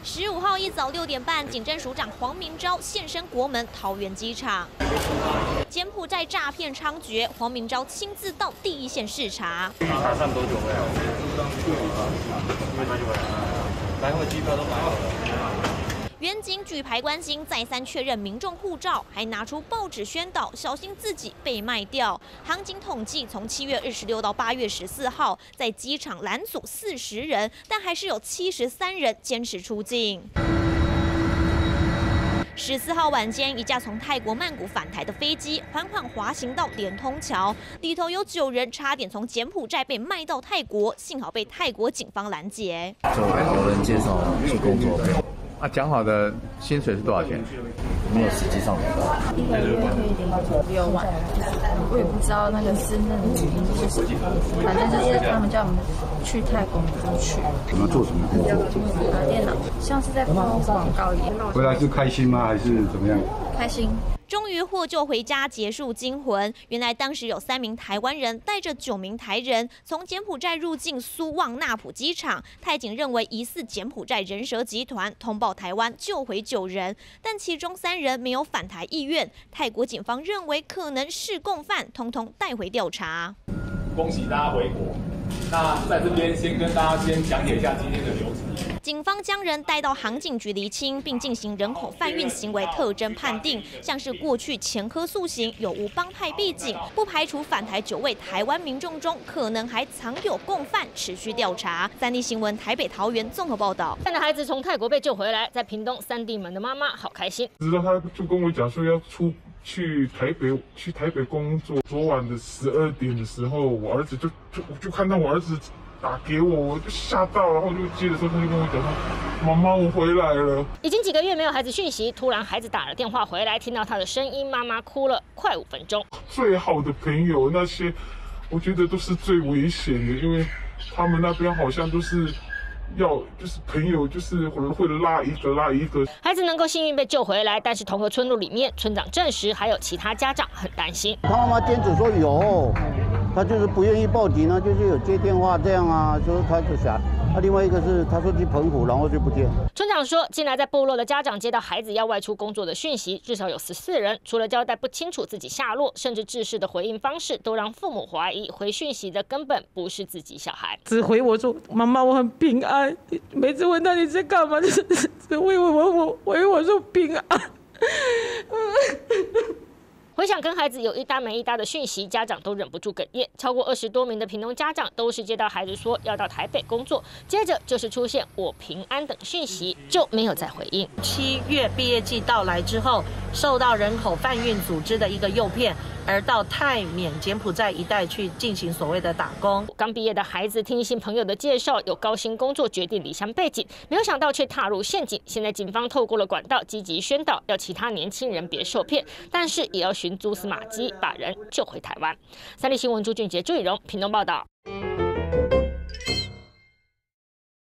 15号一早6点半，警政署长黄明昭现身国门桃园机场。柬埔寨诈骗猖獗，黄明昭亲自到第一线视察。 查上多久回来？来回机票都买好了。 远警举牌关心，再三确认民众护照，还拿出报纸宣导，小心自己被卖掉。航警统计，从7月26到8月14号，在机场拦阻40人，但还是有73人坚持出境。 14号晚间，一架从泰国曼谷返台的飞机缓缓滑行到连通桥，里头有9人差点从柬埔寨被卖到泰国，幸好被泰国警方拦截。 就有人介绍去工作。 啊，讲好的薪水是多少钱？ 没有实际上的。 1个月可以领6万，我也不知道那个是那个原因是什么，反正就是他们叫我们去泰国去。 你们做什么工作？ 打电脑，像是在放广告一样。 回来是开心吗？还是怎么样？ 开心。 终于获救回家，结束惊魂。原来当时有3名台湾人带着9名台人从柬埔寨入境苏旺纳普机场，泰警认为疑似柬埔寨人蛇集团，通报台湾救回9人，但其中3人没有返台意愿。泰国警方认为可能是共犯，通通带回调查。 恭喜大家回国。那在这边先跟大家先讲解一下今天的流程。 警方将人带到航警局厘清，并进行人口贩运行为特征判定，像是过去前科速刑有无帮派背景，不排除返台9位台湾民众中可能还藏有共犯，持续调查。3立新闻台北、桃园综合报道。 看着孩子从泰国被救回来，在屏东3地门的妈妈好开心。 知道他就跟我讲说要去台北工作。昨晚的12点的时候，我儿子就看到我儿子。 打给我，我就吓到，然后就接的时候他就跟我讲说：“妈妈，我回来了。” 已经几个月没有孩子讯息，突然孩子打了电话回来，听到他的声音，妈妈哭了快5分钟。 最好的朋友那些，我觉得都是最危险的，因为他们那边好像都是。 就是朋友，就是会拉一个。 孩子能够幸运被救回来，但是同和村落里面，村长证实还有其他家长很担心。 他妈妈坚持说有，他就是不愿意报警啊，就是有接电话这样啊，说他就想。另外一个是他说去澎湖，然后就不见。 村长说，近来在部落的家长接到孩子要外出工作的讯息，至少有14人，除了交代不清楚自己下落，甚至制式的回应方式都让父母怀疑回讯息的根本不是自己小孩。 只回我说：“妈妈，我很平安。”每次问他你在干嘛，只回我说平安。 回想跟孩子有一搭没一搭的讯息，家长都忍不住哽咽。超过20多名的屏东家长都是接到孩子说要到台北工作，接着就是出现“我平安”等讯息，就没有再回应。 7月毕业季到来之后，受到人口贩运组织的一个诱骗，而到泰缅柬埔寨一带去进行所谓的打工。 刚毕业的孩子听信朋友的介绍，有高薪工作，决定离乡背井，没有想到却踏入陷阱。现在警方透过了管道积极宣导，要其他年轻人别受骗，但是也要寻蛛丝马迹，把人救回台湾。3立新闻朱俊杰、朱以荣屏东报道。